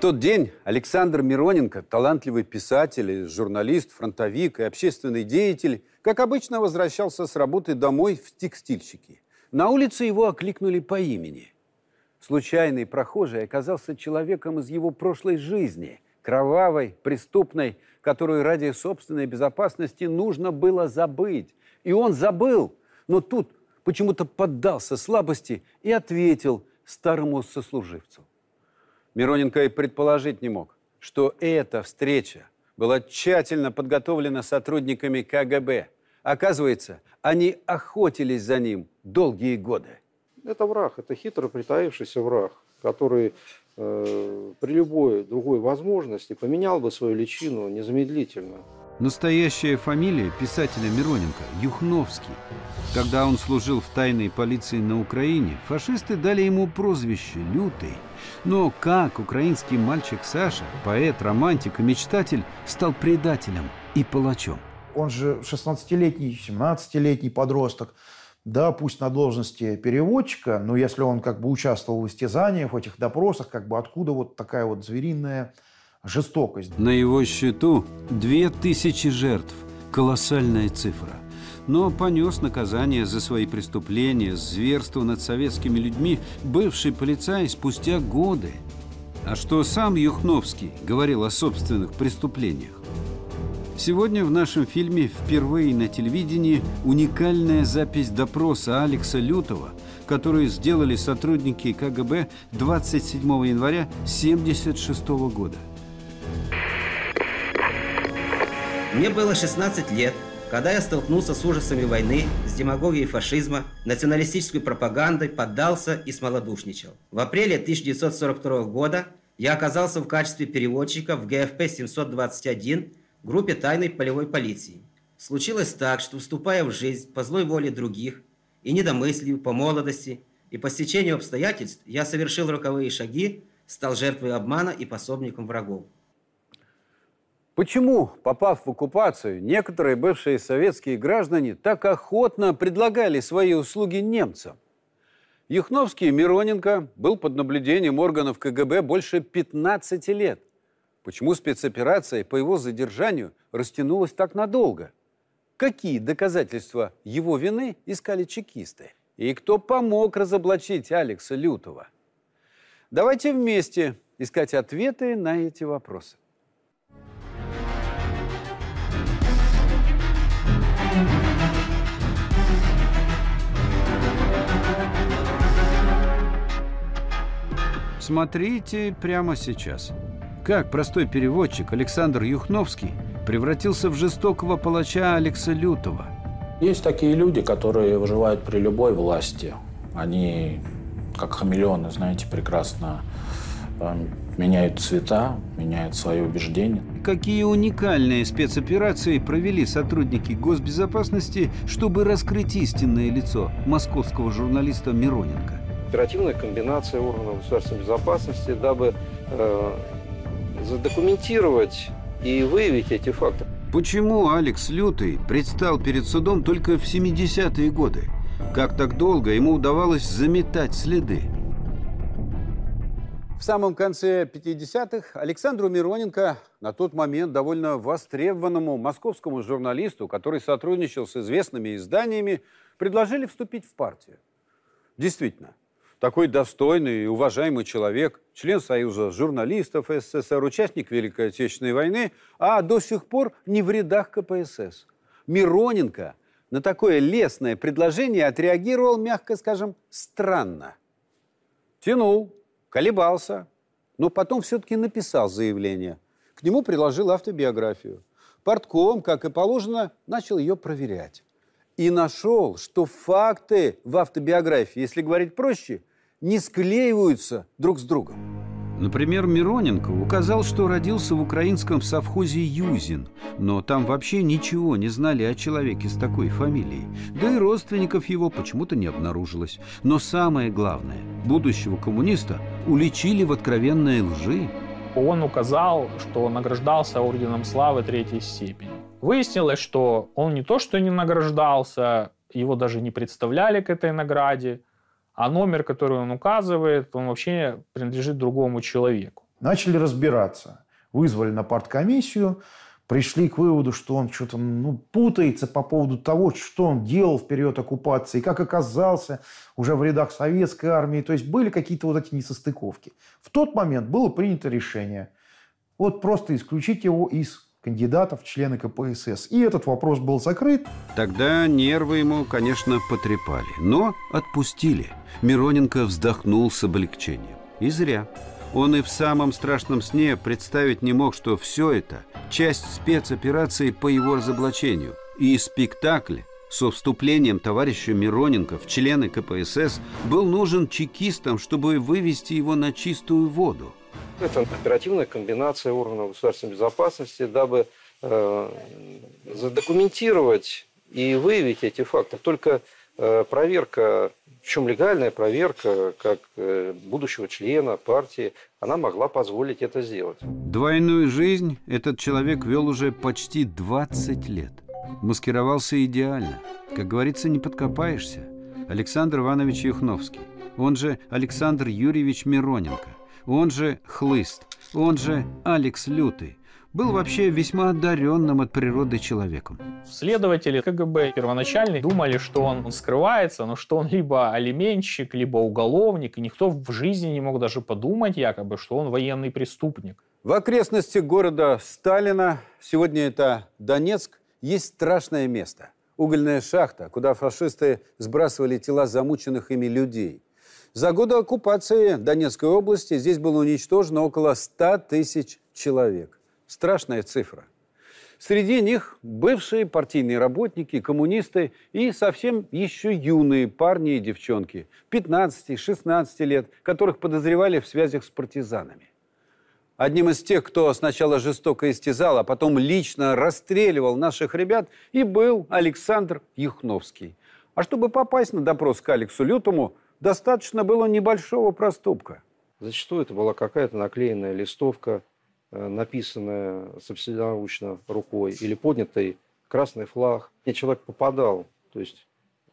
тот день Александр Мироненко, талантливый писатель, журналист, фронтовик и общественный деятель, как обычно, возвращался с работы домой в текстильщики. На улице его окликнули по имени. Случайный прохожий оказался человеком из его прошлой жизни, кровавой, преступной, которую ради собственной безопасности нужно было забыть. И он забыл, но тут почему-то поддался слабости и ответил старому сослуживцу. Мироненко и предположить не мог, что эта встреча была тщательно подготовлена сотрудниками КГБ. Оказывается, они охотились за ним долгие годы. Это враг, это хитро притаившийся враг, который при любой другой возможности поменял бы свою личину незамедлительно. Настоящая фамилия писателя Мироненко – Юхновский. Когда он служил в тайной полиции на Украине, фашисты дали ему прозвище «Лютый». Но как украинский мальчик Саша, поэт, романтик и мечтатель, стал предателем и палачом? Он же 16-летний, 17-летний подросток. Да, пусть на должности переводчика, но если он как бы участвовал в истязаниях, в этих допросах, как бы откуда вот такая вот звериная жестокость? На его счету 2000 жертв. Колоссальная цифра. Но понес наказание за свои преступления, зверство над советскими людьми бывший полицай спустя годы. А что сам Юхновский говорил о собственных преступлениях? Сегодня в нашем фильме впервые на телевидении уникальная запись допроса Алекса Лютова, которую сделали сотрудники КГБ 27 января 1976 года. Мне было 16 лет, когда я столкнулся с ужасами войны, с демагогией фашизма, националистической пропагандой, поддался и смолодушничал. В апреле 1942 года я оказался в качестве переводчика в ГФП-721 группе тайной полевой полиции. Случилось так, что, вступая в жизнь по злой воле других и недомыслию, по молодости и по стечению обстоятельств, я совершил роковые шаги, стал жертвой обмана и пособником врагов. Почему, попав в оккупацию, некоторые бывшие советские граждане так охотно предлагали свои услуги немцам? Юхновский Мироненко был под наблюдением органов КГБ больше 15 лет. Почему спецоперация по его задержанию растянулась так надолго? Какие доказательства его вины искали чекисты? И кто помог разоблачить Алекса Лютова? Давайте вместе искать ответы на эти вопросы. Смотрите прямо сейчас. Как простой переводчик Александр Юхновский превратился в жестокого палача Алекса Лютова. Есть такие люди, которые выживают при любой власти. Они, как хамелеоны, знаете, прекрасно меняют цвета, меняют свои убеждения. Какие уникальные спецоперации провели сотрудники госбезопасности, чтобы раскрыть истинное лицо московского журналиста Мироненко? Оперативная комбинация органов государственной безопасности, дабы задокументировать и выявить эти факты. Почему Алекс Лютый предстал перед судом только в 70-е годы? Как так долго ему удавалось заметать следы? В самом конце 50-х Александру Мироненко, на тот момент довольно востребованному московскому журналисту, который сотрудничал с известными изданиями, предложили вступить в партию. Действительно, такой достойный и уважаемый человек, член Союза журналистов СССР, участник Великой Отечественной войны, а до сих пор не в рядах КПСС. Мироненко на такое лестное предложение отреагировал, мягко скажем, странно. Тянул, колебался, но потом все-таки написал заявление. К нему приложил автобиографию. Партком, как и положено, начал ее проверять. И нашел, что факты в автобиографии, если говорить проще, не склеиваются друг с другом. Например, Мироненко указал, что родился в украинском совхозе Юзин, но там вообще ничего не знали о человеке с такой фамилией. Да и родственников его почему-то не обнаружилось. Но самое главное, будущего коммуниста уличили в откровенной лжи. Он указал, что награждался орденом славы 3-й степени. Выяснилось, что он не то что не награждался, его даже не представляли к этой награде, а номер, который он указывает, он вообще принадлежит другому человеку. Начали разбираться. Вызвали на парткомиссию, пришли к выводу, что он что-то путается по поводу того, что он делал в период оккупации, как оказался уже в рядах советской армии. То есть были какие-то вот эти несостыковки. В тот момент было принято решение вот просто исключить его из кандидатов в члены КПСС. И этот вопрос был закрыт. Тогда нервы ему, конечно, потрепали, но отпустили. Мироненко вздохнул с облегчением. И зря. Он и в самом страшном сне представить не мог, что все это – часть спецоперации по его разоблачению. И спектакль со вступлением товарища Мироненко в члены КПСС был нужен чекистам, чтобы вывести его на чистую воду. Это оперативная комбинация органов государственной безопасности, дабы задокументировать и выявить эти факты. Только проверка, причем легальная проверка, как будущего члена партии, она могла позволить это сделать. Двойную жизнь этот человек вел уже почти 20 лет. Маскировался идеально. Как говорится, не подкопаешься. Александр Иванович Юхновский, он же Александр Юрьевич Мироненко, он же Хлыст, он же Алекс Лютый, был вообще весьма одаренным от природы человеком. Следователи КГБ первоначально думали, что он скрывается, но что он либо алименщик, либо уголовник, и никто в жизни не мог даже подумать якобы, что он военный преступник. В окрестностях города Сталина, сегодня это Донецк, есть страшное место. Угольная шахта, куда фашисты сбрасывали тела замученных ими людей. За годы оккупации Донецкой области здесь было уничтожено около 100 тысяч человек. Страшная цифра. Среди них бывшие партийные работники, коммунисты и совсем еще юные парни и девчонки, 15-16 лет, которых подозревали в связях с партизанами. Одним из тех, кто сначала жестоко истязал, а потом лично расстреливал наших ребят, и был Александр Юхновский. А чтобы попасть на допрос к Алексу Лютому, достаточно было небольшого проступка. Зачастую это была какая-то наклеенная листовка, написанная собственноручно рукой, или поднятый красный флаг. И человек попадал, то есть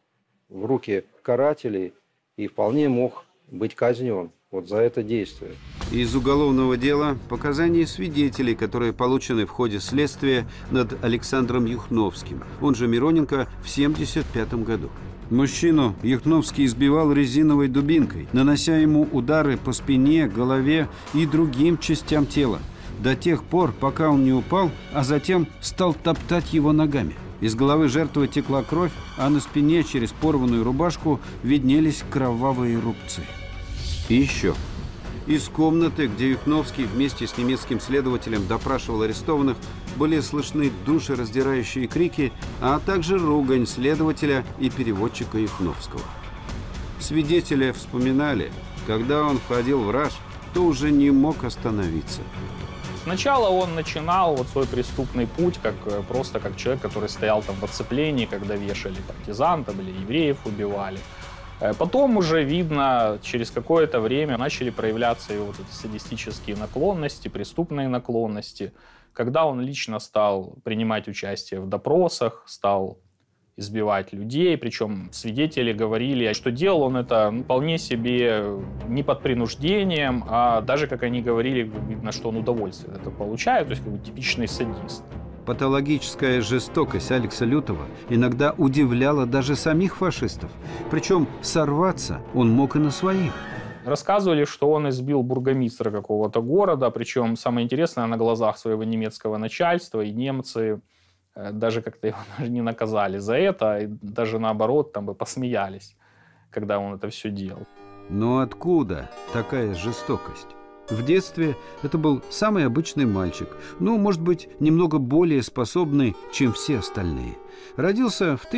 в руки карателей и вполне мог быть казнен вот за это действие. Из уголовного дела показания свидетелей, которые получены в ходе следствия над Александром Юхновским, он же Мироненко, в 1975 году. Мужчину Юхновский избивал резиновой дубинкой, нанося ему удары по спине, голове и другим частям тела, до тех пор, пока он не упал, а затем стал топтать его ногами. Из головы жертвы текла кровь, а на спине через порванную рубашку виднелись кровавые рубцы. И еще. Из комнаты, где Юхновский вместе с немецким следователем допрашивал арестованных, были слышны душераздирающие крики, а также ругань следователя и переводчика Юхновского. Свидетели вспоминали, когда он входил в раж, то уже не мог остановиться. Сначала он начинал вот свой преступный путь просто как человек, который стоял там в оцеплении, когда вешали партизан там, или евреев убивали. Потом уже видно, через какое-то время начали проявляться его вот эти садистические наклонности, преступные наклонности, когда он лично стал принимать участие в допросах, стал избивать людей, причем свидетели говорили, что делал он это вполне себе не под принуждением, а даже, как они говорили, видно, что он удовольствие от этого получает, то есть как бы типичный садист. Патологическая жестокость Алекса Лютого иногда удивляла даже самих фашистов. Причем сорваться он мог и на своих. Рассказывали, что он избил бургомистра какого-то города, причем самое интересное, на глазах своего немецкого начальства, и немцы даже как-то его не наказали за это, и даже наоборот там бы посмеялись, когда он это все делал. Но откуда такая жестокость? В детстве это был самый обычный мальчик, может быть, немного более способный, чем все остальные. Родился в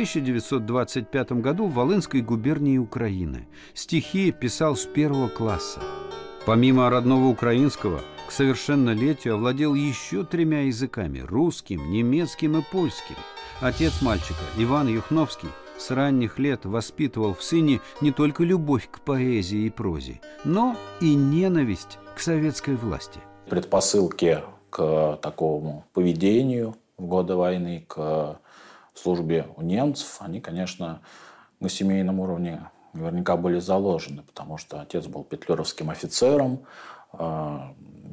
1925 году в Волынской губернии Украины. Стихи писал с 1 класса. Помимо родного украинского, к совершеннолетию овладел еще 3 языками – русским, немецким и польским. Отец мальчика, Иван Юхновский, с ранних лет воспитывал в сыне не только любовь к поэзии и прозе, но и ненависть к советской власти. Предпосылки к такому поведению в годы войны, к службе у немцев, они, конечно, на семейном уровне наверняка были заложены, потому что отец был петлюровским офицером,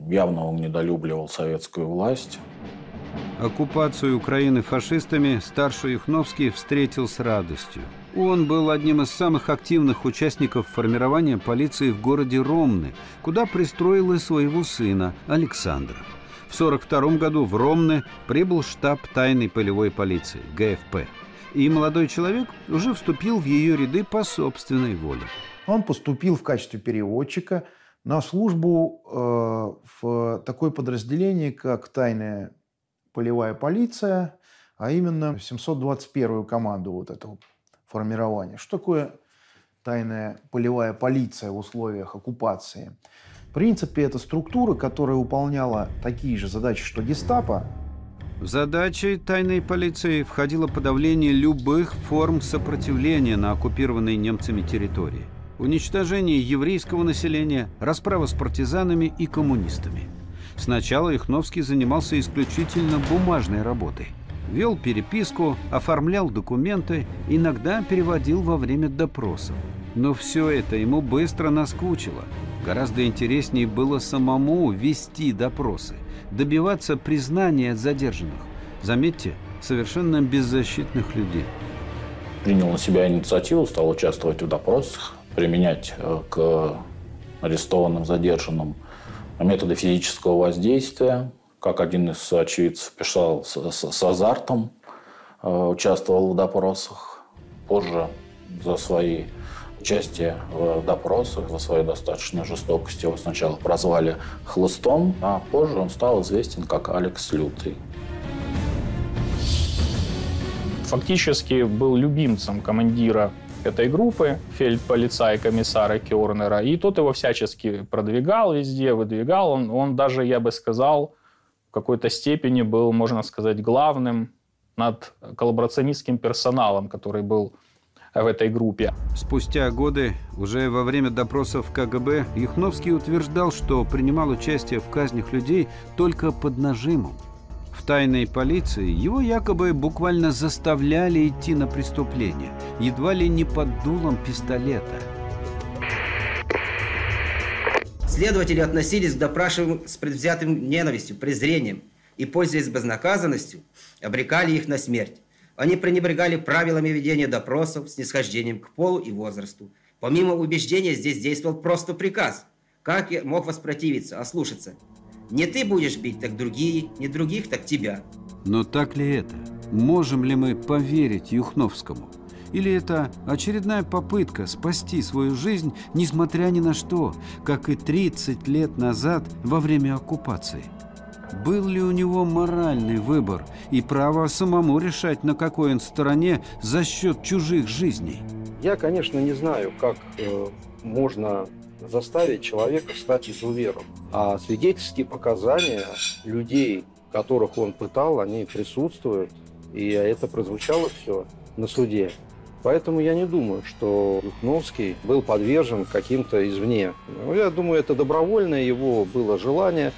явно он недолюбливал советскую власть. Оккупацию Украины фашистами старший Юхновский встретил с радостью. Он был одним из самых активных участников формирования полиции в городе Ромны, куда пристроил и своего сына Александра. В 1942 году в Ромны прибыл штаб тайной полевой полиции, ГФП. И молодой человек уже вступил в ее ряды по собственной воле. Он поступил в качестве переводчика на службу в такое подразделение, как тайная полевая полиция, а именно 721-ю команду вот этого формирования. Что такое тайная полевая полиция в условиях оккупации? В принципе, это структура, которая выполняла такие же задачи, что гестапо. В задачи тайной полиции входило подавление любых форм сопротивления на оккупированной немцами территории, уничтожение еврейского населения, расправа с партизанами и коммунистами. Сначала Юхновский занимался исключительно бумажной работой. Вел переписку, оформлял документы, иногда переводил во время допросов. Но все это ему быстро наскучило. Гораздо интереснее было самому вести допросы, добиваться признания от задержанных. Заметьте, совершенно беззащитных людей. Принял на себя инициативу, стал участвовать в допросах, применять к арестованным, задержанным методы физического воздействия. Как один из очевидцев писал, с азартом участвовал в допросах. Позже за свои участие в допросах, за свою достаточную жестокость его сначала прозвали Хлыстом, а позже он стал известен как Алекс Лютый. Фактически был любимцем командира этой группы, фельдполицай-комиссара Кернера, и тот его всячески продвигал везде, выдвигал. Он даже, я бы сказал, в какой-то степени был, можно сказать, главным над коллаборационистским персоналом, который был в этой группе. Спустя годы, уже во время допросов КГБ, Юхновский утверждал, что принимал участие в казнях людей только под нажимом. В тайной полиции его якобы буквально заставляли идти на преступление, едва ли не под дулом пистолета. Следователи относились к допрашиваемым с предвзятым ненавистью, презрением и, пользуясь безнаказанностью, обрекали их на смерть. Они пренебрегали правилами ведения допросов, снисхождением к полу и возрасту. Помимо убеждения здесь действовал просто приказ. Как я мог воспротивиться, ослушаться? Не ты будешь бить, так другие, не других, так тебя. Но так ли это? Можем ли мы поверить Юхновскому? Или это очередная попытка спасти свою жизнь, несмотря ни на что, как и 30 лет назад во время оккупации? Был ли у него моральный выбор и право самому решать, на какой он стороне за счет чужих жизней? Я, конечно, не знаю, как можно заставить человека стать изувером. А свидетельские показания людей, которых он пытал, они присутствуют. И это прозвучало все на суде. Поэтому я не думаю, что Юхновский был подвержен каким-то извне. Я думаю, это добровольное его было желание.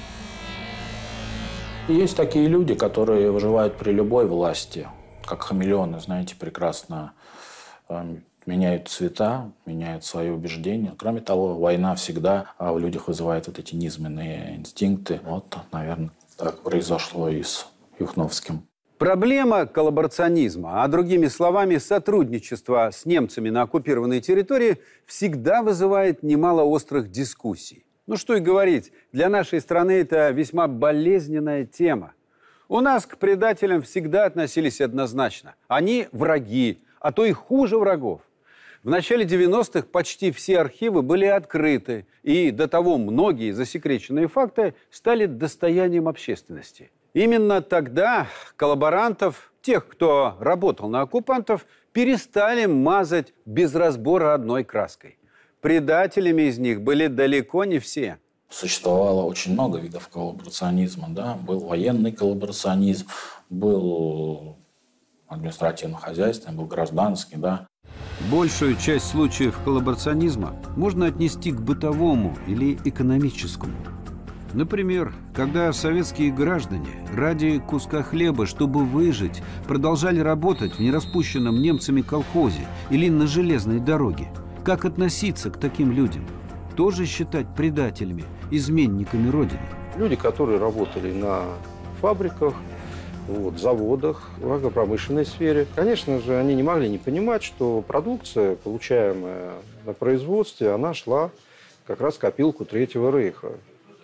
Есть такие люди, которые выживают при любой власти, как хамелеоны, знаете, прекрасно меняют цвета, меняют свои убеждения. Кроме того, война всегда в людях вызывает вот эти низменные инстинкты. Вот, наверное, так произошло и с Юхновским. Проблема коллаборационизма, а другими словами, сотрудничества с немцами на оккупированной территории, всегда вызывает немало острых дискуссий. Ну что и говорить, для нашей страны это весьма болезненная тема. У нас к предателям всегда относились однозначно. Они враги, а то и хуже врагов. В начале 90-х почти все архивы были открыты, и до того многие засекреченные факты стали достоянием общественности. Именно тогда коллаборантов, тех, кто работал на оккупантов, перестали мазать без разбора одной краской. Предателями из них были далеко не все. Существовало очень много видов коллаборационизма. Да? Был военный коллаборационизм, был административно-хозяйственный, был гражданский. Да? Большую часть случаев коллаборационизма можно отнести к бытовому или экономическому. Например, когда советские граждане ради куска хлеба, чтобы выжить, продолжали работать в нераспущенном немцами колхозе или на железной дороге. Как относиться к таким людям? тоже считать предателями, изменниками Родины? Люди, которые работали на фабриках, заводах, в агропромышленной сфере, конечно же, они не могли не понимать, что продукция, получаемая на производстве, она шла как раз в копилку Третьего Рейха.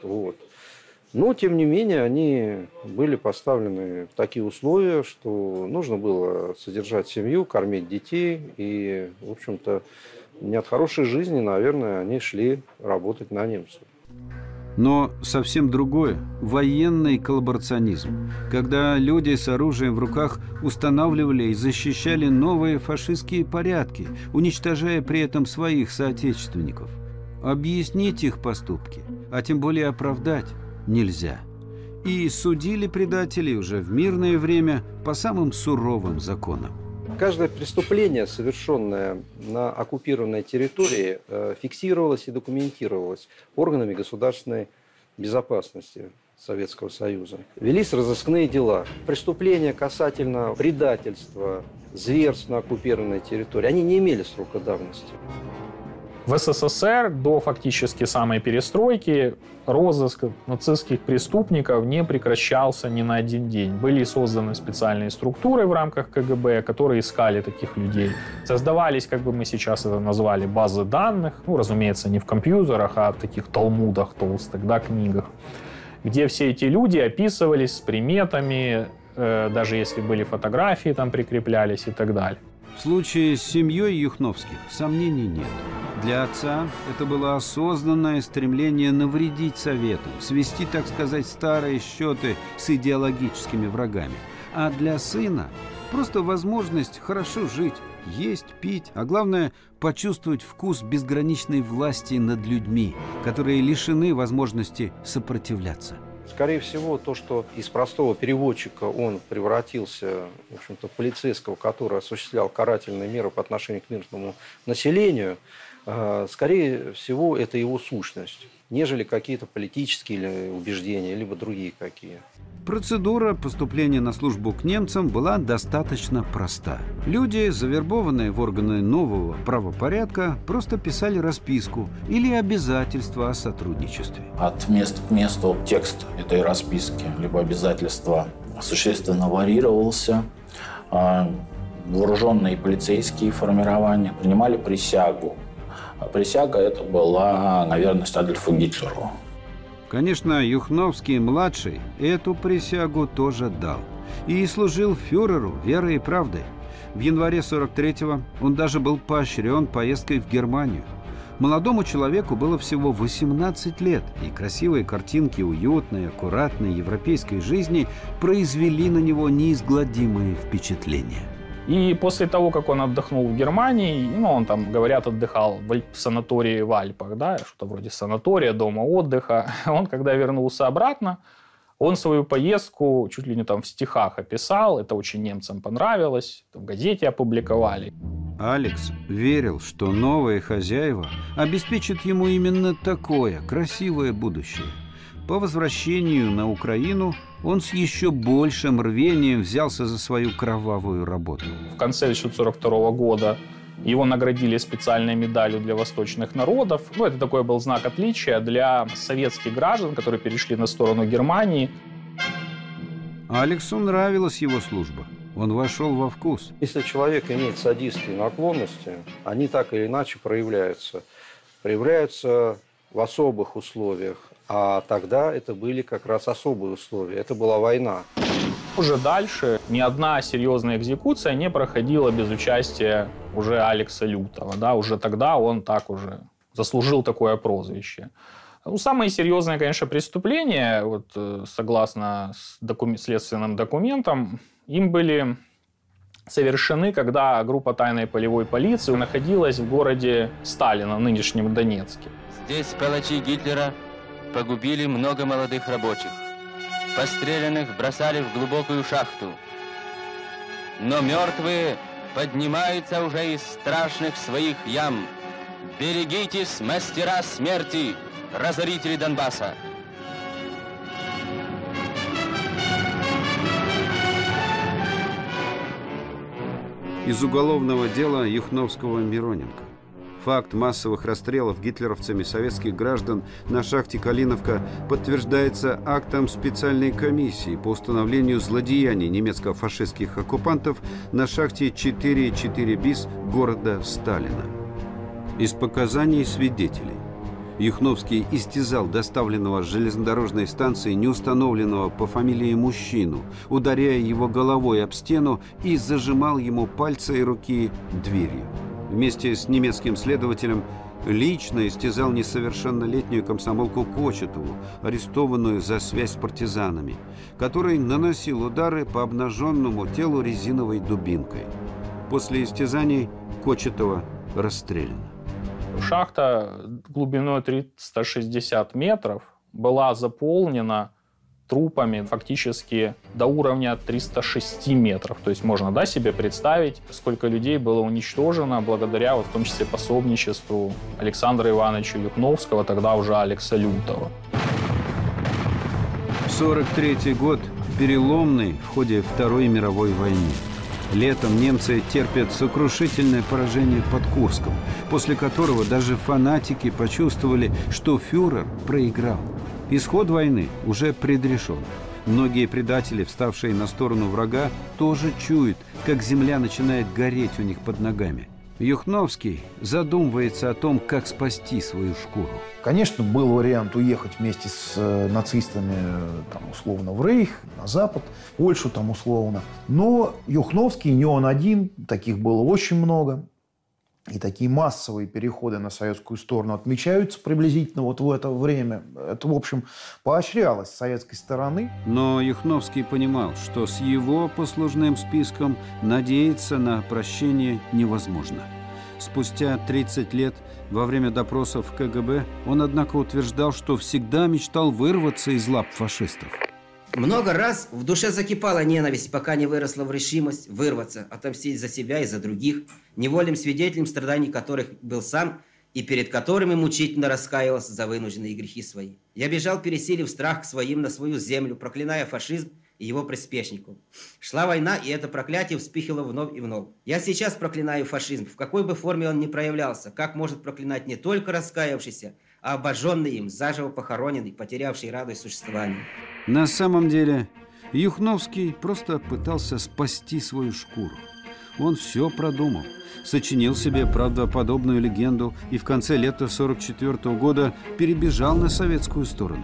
Но, тем не менее, они были поставлены в такие условия, что нужно было содержать семью, кормить детей. И, в общем-то, не от хорошей жизни, наверное, они шли работать на немцев. Но совсем другое – военный коллаборационизм, когда люди с оружием в руках устанавливали и защищали новые фашистские порядки, уничтожая при этом своих соотечественников. Объяснить их поступки, а тем более оправдать, нельзя. И судили предателей уже в мирное время по самым суровым законам. Каждое преступление, совершенное на оккупированной территории, фиксировалось и документировалось органами государственной безопасности Советского Союза. Велись разыскные дела. Преступления касательно предательства, зверств на оккупированной территории, они не имели срока давности. В СССР до фактически самой перестройки розыск нацистских преступников не прекращался ни на один день. Были созданы специальные структуры в рамках КГБ, которые искали таких людей. Создавались, как бы мы сейчас это назвали, базы данных, разумеется, не в компьютерах, а в таких талмудах толстых, книгах, где все эти люди описывались с приметами, даже если были фотографии, там прикреплялись и так далее. В случае с семьей Юхновских сомнений нет. Для отца это было осознанное стремление навредить Совету, свести, так сказать, старые счеты с идеологическими врагами. А для сына просто возможность хорошо жить, есть, пить, а главное – почувствовать вкус безграничной власти над людьми, которые лишены возможности сопротивляться. Скорее всего, то, что из простого переводчика он превратился, в общем-то, в полицейского, который осуществлял карательные меры по отношению к мирному населению, скорее всего, это его сущность, нежели какие-то политические убеждения, либо другие какие. Процедура поступления на службу к немцам была достаточно проста. Люди, завербованные в органы нового правопорядка, просто писали расписку или обязательство о сотрудничестве. От места к месту текст этой расписки либо обязательства существенно варьировался. Вооруженные полицейские формирования принимали присягу. А присяга это была на верность Адольфу Гитлеру. Конечно, Юхновский-младший эту присягу тоже дал. И служил фюреру верой и правдой. В январе 43-го он даже был поощрен поездкой в Германию. Молодому человеку было всего 18 лет, и красивые картинки уютной, аккуратной европейской жизни произвели на него неизгладимые впечатления. И после того, как он отдохнул в Германии, он там, говорят, отдыхал в санатории в Альпах, что-то вроде санатория, дома отдыха. Он, когда вернулся обратно, он свою поездку чуть ли не там в стихах описал. Это очень немцам понравилось, в газете опубликовали. Алекс верил, что новые хозяева обеспечат ему именно такое красивое будущее. По возвращению на Украину он с еще большим рвением взялся за свою кровавую работу. В конце 1942 года его наградили специальной медалью для восточных народов. Это такой был знак отличия для советских граждан, которые перешли на сторону Германии. Алексу нравилась его служба. Он вошел во вкус. Если человек имеет садистские наклонности, они так или иначе проявляются. Проявляются в особых условиях. А тогда это были как раз особые условия. Это была война. Уже дальше ни одна серьезная экзекуция не проходила без участия уже Алекса Лютова. Уже тогда он так уже заслужил такое прозвище. Самые серьезные, конечно, преступления, согласно следственным документам, им были совершены, когда группа тайной полевой полиции находилась в городе Сталино, в нынешнем Донецке. Здесь палачи Гитлера погубили много молодых рабочих. Постреленных бросали в глубокую шахту. Но мертвые поднимаются уже из страшных своих ям. Берегитесь, мастера смерти, разорители Донбасса! Из уголовного дела Юхновского-Мироненко. Факт массовых расстрелов гитлеровцами советских граждан на шахте Калиновка подтверждается актом специальной комиссии по установлению злодеяний немецко-фашистских оккупантов на шахте 4,4 БИС города Сталина. Из показаний свидетелей. Юхновский истязал доставленного с железнодорожной станции неустановленного по фамилии мужчину, ударяя его головой об стену и зажимал ему пальцы и руки дверью. Вместе с немецким следователем лично истязал несовершеннолетнюю комсомолку Кочетову, арестованную за связь с партизанами, который наносил удары по обнаженному телу резиновой дубинкой. После истязаний Кочетова расстреляна. Шахта глубиной 360 метров была заполнена трупами фактически до уровня 306 метров. То есть можно себе представить, сколько людей было уничтожено благодаря в том числе пособничеству Александра Ивановича Юхновского, тогда уже Алекса Лютова. 43-й год переломный в ходе Второй мировой войны. Летом немцы терпят сокрушительное поражение под Курском, после которого даже фанатики почувствовали, что фюрер проиграл. Исход войны уже предрешен. Многие предатели, вставшие на сторону врага, тоже чуют, как земля начинает гореть у них под ногами. Юхновский задумывается о том, как спасти свою шкуру. Конечно, был вариант уехать вместе с нацистами, там, условно, в Рейх, на Запад, в Польшу, там, условно. Но Юхновский не он один, таких было очень много. И такие массовые переходы на советскую сторону отмечаются приблизительно вот в это время. Это, в общем, поощрялось с советской стороны. Но Юхновский понимал, что с его послужным списком надеяться на прощение невозможно. Спустя 30 лет, во время допросов в КГБ, он, однако, утверждал, что всегда мечтал вырваться из лап фашистов. Много раз в душе закипала ненависть, пока не выросла в решимость вырваться, отомстить за себя и за других, невольным свидетелем страданий которых был сам и перед которыми мучительно раскаивался за вынужденные грехи свои. Я бежал, пересилив страх к своим на свою землю, проклиная фашизм и его приспешников. Шла война, и это проклятие вспыхивало вновь и вновь. Я сейчас проклинаю фашизм, в какой бы форме он ни проявлялся, как может проклинать не только раскаявшийся, а обожженный им, заживо похороненный, потерявший радость существования. На самом деле, Юхновский просто пытался спасти свою шкуру. Он все продумал, сочинил себе правдоподобную легенду и в конце лета 1944 года перебежал на советскую сторону.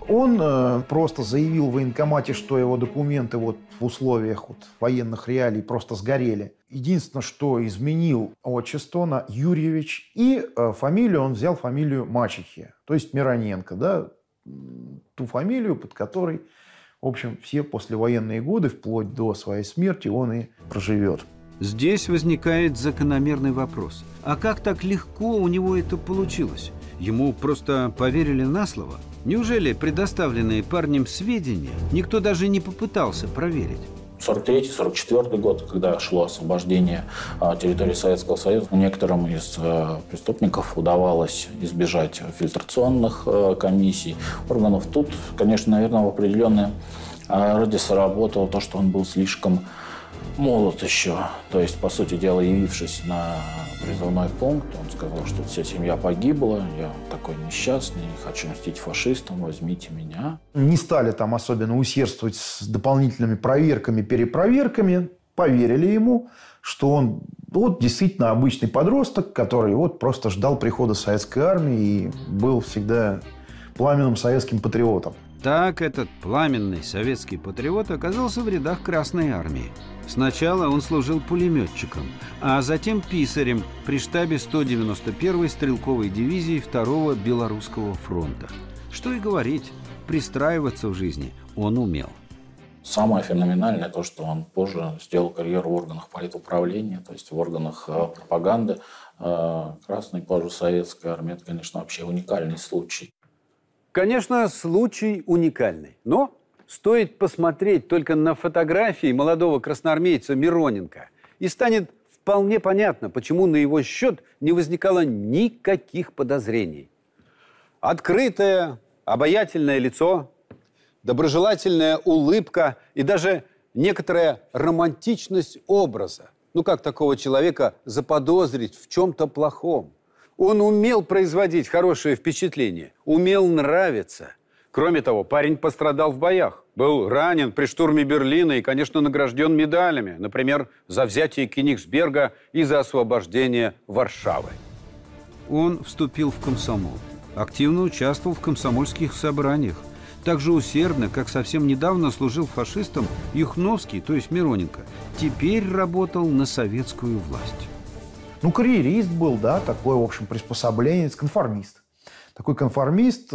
Он просто заявил в военкомате, что его документы вот в условиях вот военных реалий просто сгорели. Единственное, что изменил отчество на Юрьевич, и фамилию он взял фамилию мачехи, то есть Мироненко, да, ту фамилию, под которой, в общем, все послевоенные годы, вплоть до своей смерти, он и проживет. Здесь возникает закономерный вопрос. А как так легко у него это получилось? Ему просто поверили на слово? Неужели предоставленные парнем сведения никто даже не попытался проверить? 43-44 год, когда шло освобождение территории Советского Союза, некоторым из преступников удавалось избежать фильтрационных комиссий, органов. Тут, конечно, наверное, в определенной роде сработало то, что он был слишком молод еще. То есть, по сути дела, явившись на призывной пункт, он сказал, что вся семья погибла, я такой несчастный, не хочу мстить фашистам, возьмите меня. Не стали там особенно усердствовать с дополнительными проверками, перепроверками. Поверили ему, что он вот действительно обычный подросток, который вот просто ждал прихода советской армии и был всегда пламенным советским патриотом. Так этот пламенный советский патриот оказался в рядах Красной армии. Сначала он служил пулеметчиком, а затем писарем при штабе 191-й стрелковой дивизии 2-го Белорусского фронта. Что и говорить, пристраиваться в жизни он умел. Самое феноменальное то, что он позже сделал карьеру в органах политуправления, то есть в органах пропаганды. Красной, позже советской армии. Это, конечно, вообще уникальный случай. Конечно, случай уникальный, но стоит посмотреть только на фотографии молодого красноармейца Мироненко, и станет вполне понятно, почему на его счет не возникало никаких подозрений. Открытое, обаятельное лицо, доброжелательная улыбка и даже некоторая романтичность образа. Ну как такого человека заподозрить в чем-то плохом? Он умел производить хорошее впечатление, умел нравиться. Кроме того, парень пострадал в боях. Был ранен при штурме Берлина и, конечно, награжден медалями. Например, за взятие Кенигсберга и за освобождение Варшавы. Он вступил в комсомол. Активно участвовал в комсомольских собраниях. Так же усердно, как совсем недавно служил фашистам Юхновский, то есть Мироненко, теперь работал на советскую власть. Ну, карьерист был, да, такой, в общем, приспособленец, конформист. Такой конформист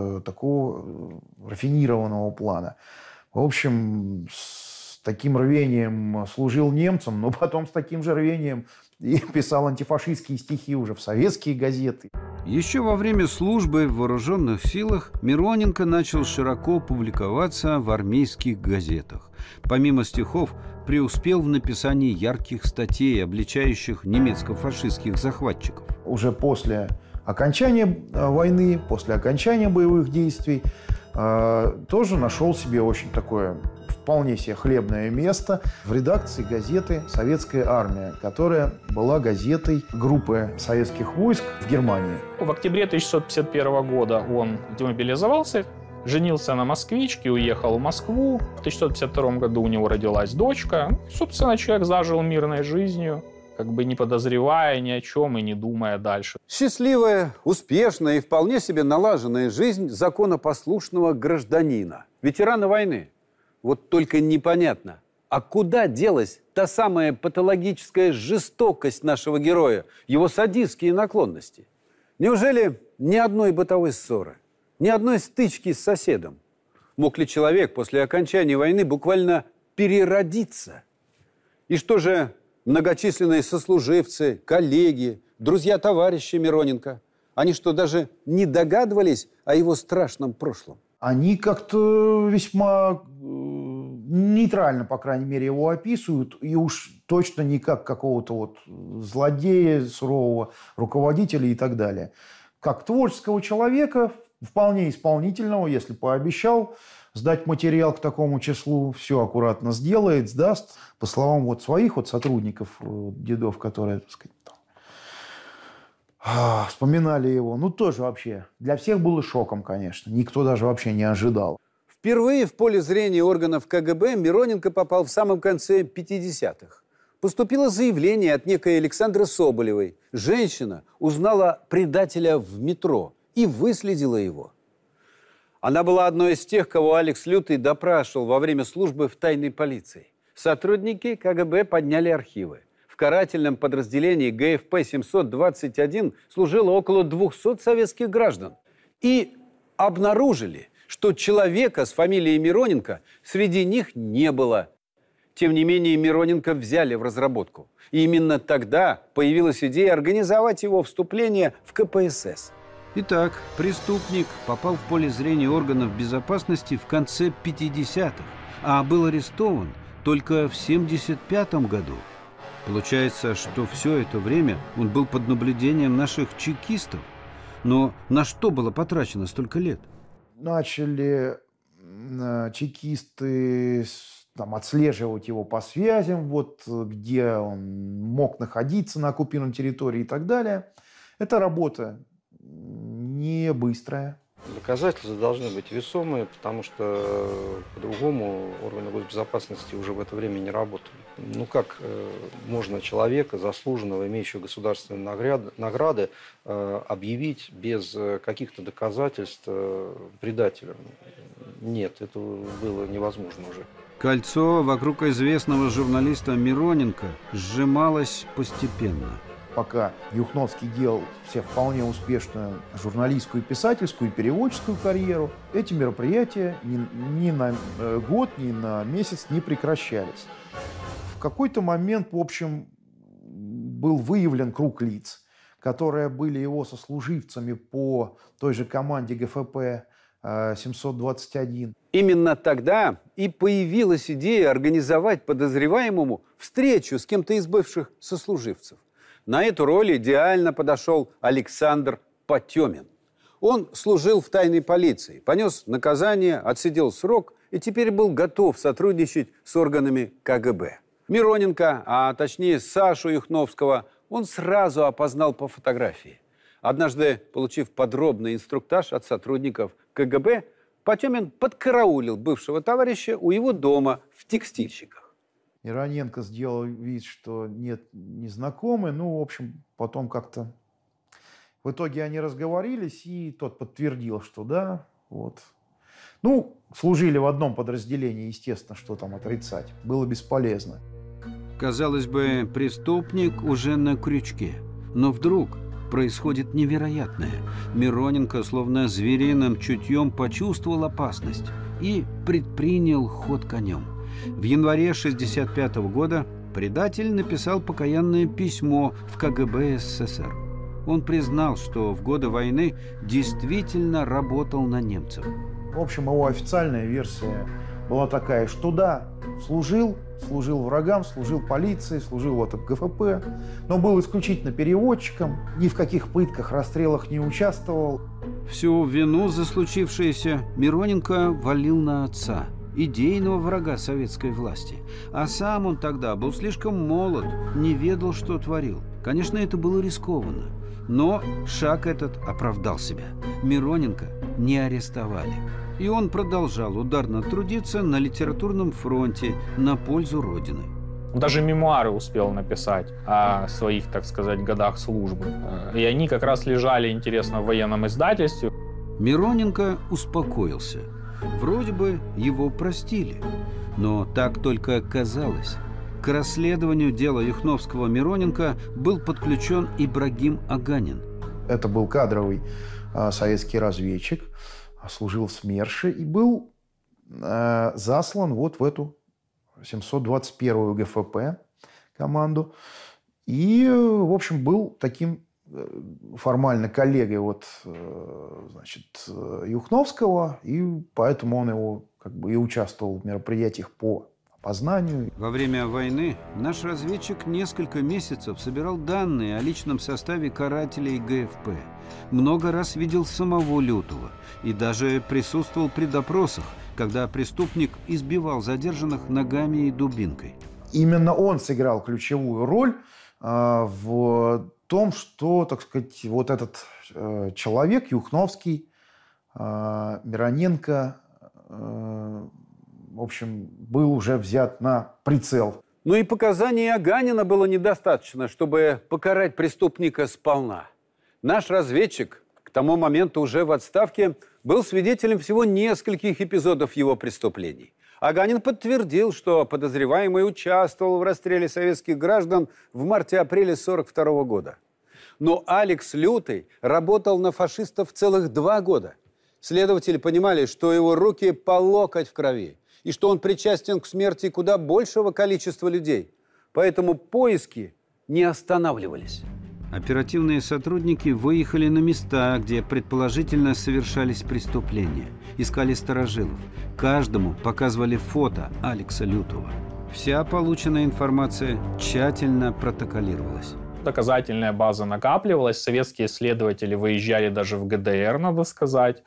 такого рафинированного плана. В общем, с таким рвением служил немцам, но потом с таким же рвением и писал антифашистские стихи уже в советские газеты. Еще во время службы в вооруженных силах Мироненко начал широко публиковаться в армейских газетах. Помимо стихов, преуспел в написании ярких статей, обличающих немецко-фашистских захватчиков. Уже после окончания войны, после окончания боевых действий, тоже нашел себе очень такое вполне себе хлебное место в редакции газеты «Советская армия», которая была газетой группы советских войск в Германии. В октябре 1951 года он демобилизовался, женился на москвичке, уехал в Москву. В 1952 году у него родилась дочка. Собственно, человек зажил мирной жизнью, как бы не подозревая ни о чем и не думая дальше. Счастливая, успешная и вполне себе налаженная жизнь законопослушного гражданина, ветерана войны. Вот только непонятно, а куда делась та самая патологическая жестокость нашего героя, его садистские наклонности? Неужели ни одной бытовой ссоры, ни одной стычки с соседом? Мог ли человек после окончания войны буквально переродиться? И что же многочисленные сослуживцы, коллеги, друзья-товарищи Мироненко? Они что, даже не догадывались о его страшном прошлом? Они как-то весьма нейтрально, по крайней мере, его описывают, и уж точно не как какого-то вот злодея, сурового руководителя и так далее. Как творческого человека, вполне исполнительного, если пообещал сдать материал к такому числу, все аккуратно сделает, сдаст. По словам вот своих вот сотрудников, дедов, которые, так сказать, вспоминали его. Ну, тоже вообще. Для всех было шоком, конечно. Никто даже вообще не ожидал. Впервые в поле зрения органов КГБ Мироненко попал в самом конце 50-х. Поступило заявление от некой Александры Соболевой. Женщина узнала предателя в метро и выследила его. Она была одной из тех, кого Алекс Лютый допрашивал во время службы в тайной полиции. Сотрудники КГБ подняли архивы. В карательном подразделении ГФП-721 служило около 200 советских граждан. И обнаружили, что человека с фамилией Мироненко среди них не было. Тем не менее, Мироненко взяли в разработку. И именно тогда появилась идея организовать его вступление в КПСС. Итак, преступник попал в поле зрения органов безопасности в конце 50-х, а был арестован только в 1975 году. Получается, что все это время он был под наблюдением наших чекистов. Но на что было потрачено столько лет? Начали чекисты отслеживать его по связям, вот, где он мог находиться на оккупированной территории и так далее. Это работа не быстрая. Доказательства должны быть весомые, потому что по-другому органы госбезопасности уже в это время не работали. Ну как можно человека, заслуженного, имеющего государственные награды, объявить без каких-то доказательств предателем? Нет, это было невозможно уже. Кольцо вокруг известного журналиста Мироненко сжималось постепенно. Пока Юхновский делал все вполне успешную журналистскую, писательскую и переводческую карьеру, эти мероприятия ни на год, ни на месяц не прекращались. В какой-то момент, в общем, был выявлен круг лиц, которые были его сослуживцами по той же команде ГФП 721. Именно тогда и появилась идея организовать подозреваемому встречу с кем-то из бывших сослуживцев. На эту роль идеально подошел Александр Потемин. Он служил в тайной полиции, понес наказание, отсидел срок и теперь был готов сотрудничать с органами КГБ. Мироненко, а точнее Сашу Юхновского, он сразу опознал по фотографии. Однажды, получив подробный инструктаж от сотрудников КГБ, Потемин подкараулил бывшего товарища у его дома в Текстильщиках. Мироненко сделал вид, что нет, не знакомы. Ну, в общем, потом как-то... В итоге они разговорились, и тот подтвердил, что да, вот. Ну, служили в одном подразделении, естественно, что там отрицать. Было бесполезно. Казалось бы, преступник уже на крючке. Но вдруг происходит невероятное. Мироненко словно звериным чутьем почувствовал опасность и предпринял ход конем. В январе 1965 года предатель написал покаянное письмо в КГБ СССР. Он признал, что в годы войны действительно работал на немцев. В общем, его официальная версия была такая, что да, служил врагам, служил полиции, служил вот в ГФП, но был исключительно переводчиком, ни в каких пытках, расстрелах не участвовал. Всю вину за случившееся Мироненко валил на отца, идейного врага советской власти. А сам он тогда был слишком молод, не ведал, что творил. Конечно, это было рискованно. Но шаг этот оправдал себя. Мироненко не арестовали. И он продолжал ударно трудиться на литературном фронте на пользу Родины. Даже мемуары успел написать о своих, так сказать, годах службы. И они как раз лежали, интересно, в военном издательстве. Мироненко успокоился. Вроде бы его простили. Но так только казалось. К расследованию дела Юхновского-Мироненко был подключен Ибрагим Аганин. Это был кадровый советский разведчик, служил в СМЕРШе и был заслан вот в эту 721-ю ГФП команду. И, в общем, был таким формально коллегой вот, значит, Юхновского, и поэтому он его как бы и участвовал в мероприятиях по опознанию. Во время войны наш разведчик несколько месяцев собирал данные о личном составе карателей ГФП. Много раз видел самого Лютова и даже присутствовал при допросах, когда преступник избивал задержанных ногами и дубинкой. Именно он сыграл ключевую роль в том, что, так сказать, вот этот человек, Юхновский, Мироненко, в общем, был уже взят на прицел. Но и показаний Аганина было недостаточно, чтобы покарать преступника сполна. Наш разведчик, к тому моменту уже в отставке, был свидетелем всего нескольких эпизодов его преступлений. Аганин подтвердил, что подозреваемый участвовал в расстреле советских граждан в марте-апреле 1942 года. Но Алекс Лютый работал на фашистов целых 2 года. Следователи понимали, что его руки по локоть в крови, и что он причастен к смерти куда большего количества людей. Поэтому поиски не останавливались. Оперативные сотрудники выехали на места, где предположительно совершались преступления. Искали старожилов. Каждому показывали фото Алекса Лютова. Вся полученная информация тщательно протоколировалась. Доказательная база накапливалась. Советские следователи выезжали даже в ГДР, надо сказать.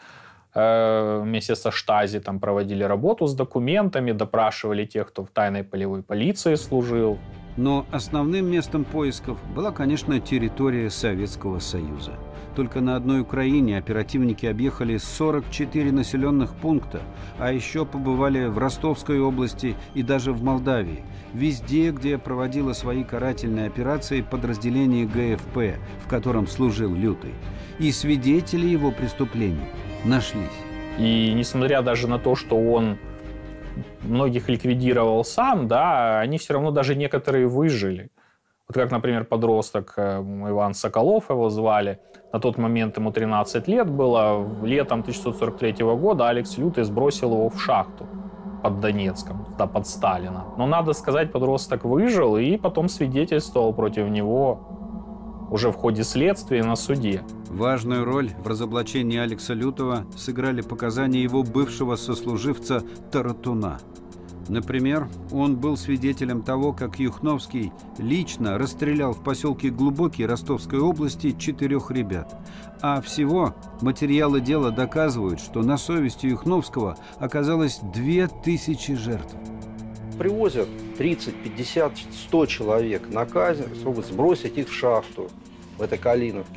Вместе со Штази там проводили работу с документами, допрашивали тех, кто в тайной полевой полиции служил. Но основным местом поисков была, конечно, территория Советского Союза. Только на одной Украине оперативники объехали 44 населенных пункта, а еще побывали в Ростовской области и даже в Молдавии. Везде, где проводило свои карательные операции подразделение ГФП, в котором служил Лютый. И свидетели его преступлений нашлись. И несмотря даже на то, что он многих ликвидировал сам, да, они все равно даже некоторые выжили. Вот как, например, подросток Иван Соколов, его звали, на тот момент ему 13 лет было, летом 1943 года Алекс Лютый сбросил его в шахту под Донецком, туда под Сталина. Но, надо сказать, подросток выжил и потом свидетельствовал против него уже в ходе следствия на суде. Важную роль в разоблачении Алекса Лютова сыграли показания его бывшего сослуживца Таратуна. Например, он был свидетелем того, как Юхновский лично расстрелял в поселке Глубокий Ростовской области 4 ребят. А всего материалы дела доказывают, что на совести Юхновского оказалось 2000 жертв. Привозят 30, 50, 100 человек на казнь, чтобы сбросить их в шахту в этой Калиновке.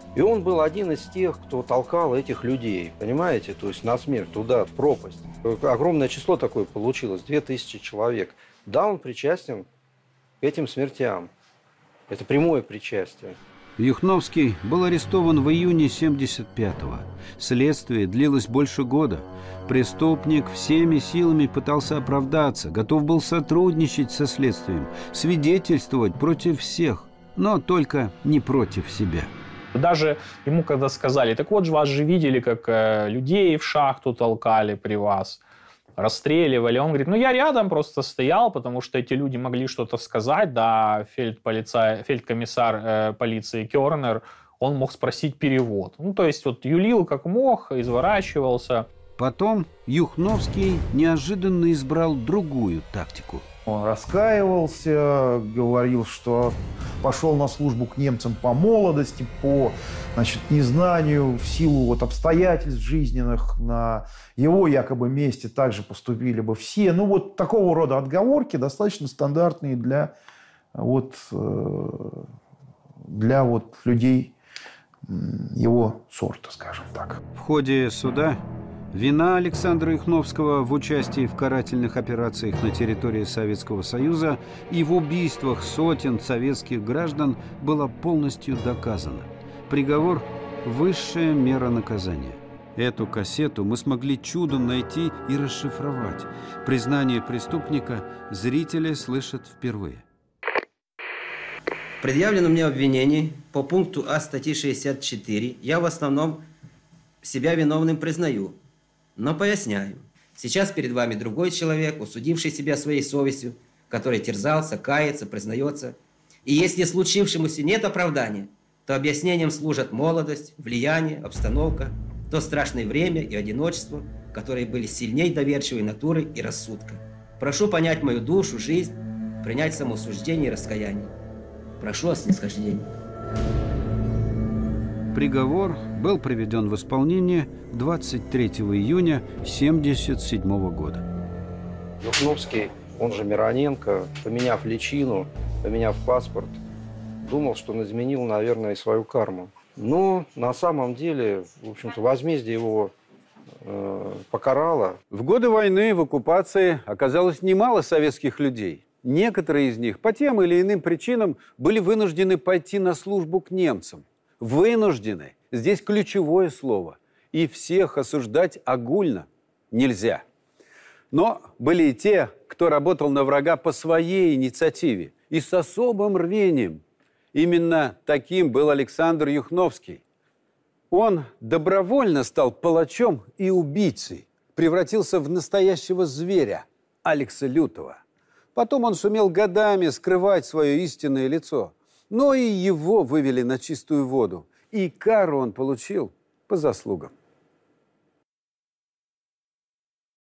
И он был один из тех, кто толкал этих людей, понимаете, то есть на смерть, туда, в пропасть. Огромное число такое получилось, 2000 человек. Да, он причастен к этим смертям. Это прямое причастие. Юхновский был арестован в июне 1975-го. Следствие длилось больше года. Преступник всеми силами пытался оправдаться, готов был сотрудничать со следствием, свидетельствовать против всех, но только не против себя. Даже ему когда сказали, так вот же вас же видели, как людей в шахту толкали при вас, расстреливали. Он говорит, ну я рядом просто стоял, потому что эти люди могли что-то сказать, да, фельдкомиссар полиции Кернер, он мог спросить перевод. Ну то есть вот юлил как мог, изворачивался. Потом Юхновский неожиданно избрал другую тактику. Он раскаивался, говорил, что пошел на службу к немцам по молодости, по, значит, незнанию, в силу вот обстоятельств жизненных. На его якобы месте также поступили бы все. Ну, вот такого рода отговорки достаточно стандартные для людей его сорта, скажем так. В ходе суда вина Александра Юхновского в участии в карательных операциях на территории Советского Союза и в убийствах сотен советских граждан была полностью доказана. Приговор – высшая мера наказания. Эту кассету мы смогли чудом найти и расшифровать. Признание преступника зрители слышат впервые. В предъявленном мне обвинении по пункту А статьи 64 я в основном себя виновным признаю. Но поясняю, сейчас перед вами другой человек, усудивший себя своей совестью, который терзался, кается, признается. И если случившемуся нет оправдания, то объяснением служат молодость, влияние, обстановка, то страшное время и одиночество, которые были сильней доверчивой натуры и рассудка. Прошу понять мою душу, жизнь, принять самоосуждение и раскаяние. Прошу о снисхождении. Приговор был приведен в исполнение 23 июня 1977 года. Юхновский, он же Мироненко, поменяв личину, поменяв паспорт, думал, что он изменил, наверное, и свою карму. Но на самом деле, в общем-то, возмездие его покарало. В годы войны в оккупации оказалось немало советских людей. Некоторые из них по тем или иным причинам были вынуждены пойти на службу к немцам. Вынуждены. Здесь ключевое слово. И всех осуждать огульно нельзя. Но были и те, кто работал на врага по своей инициативе и с особым рвением. Именно таким был Александр Юхновский. Он добровольно стал палачом и убийцей, превратился в настоящего зверя, Алекса Лютого. Потом он сумел годами скрывать свое истинное лицо. Но и его вывели на чистую воду. И кару он получил по заслугам.